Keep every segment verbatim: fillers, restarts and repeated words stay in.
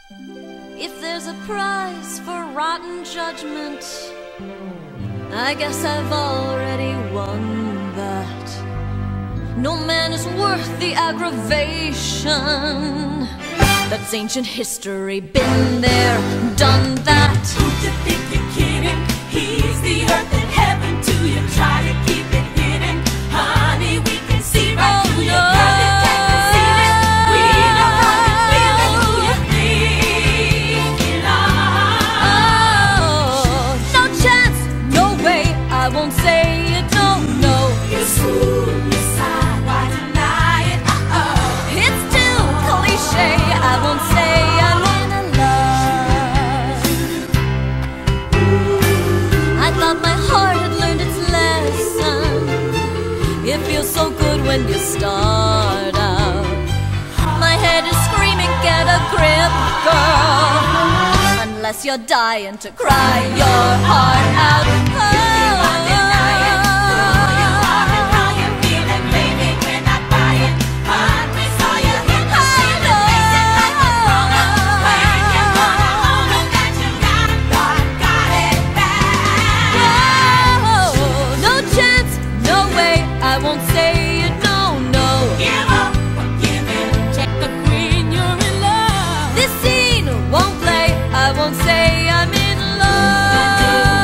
If there's a prize for rotten judgment, I guess I've already won that. No man is worth the aggravation. That's ancient history, been there, done that. Who you think you're kidding? He's the earth and heaven to you. Try to keep it hidden, honey. We can see right Oh, through no. your girl. You can't conceal it. We know how you're feeling. Who you thinking of? Oh, no chance, no way, I won't say you don't know. You fool yourself, why deny it? Uh-oh. It's too cliche, I won't say I'm in love. I thought my heart had learned its lesson. It feels so good when you start out. My head is screaming, get a grip, girl. Unless you're dying to cry your heart out. Oh. I won't say you don't know. Give up or give in. Check the queen, you're in love. This scene won't play. I won't say I'm in love.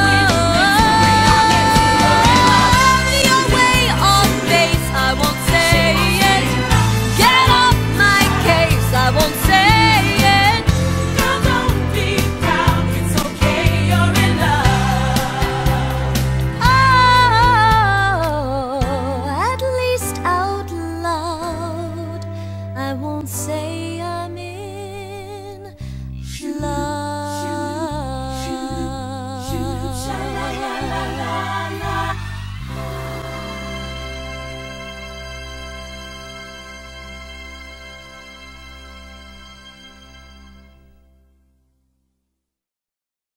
Your way off base. I won't say it. Get off my case. I won't say it. Girl, don't be proud. It's okay, you're in love. Oh, at least out loud, I won't say I'm in love.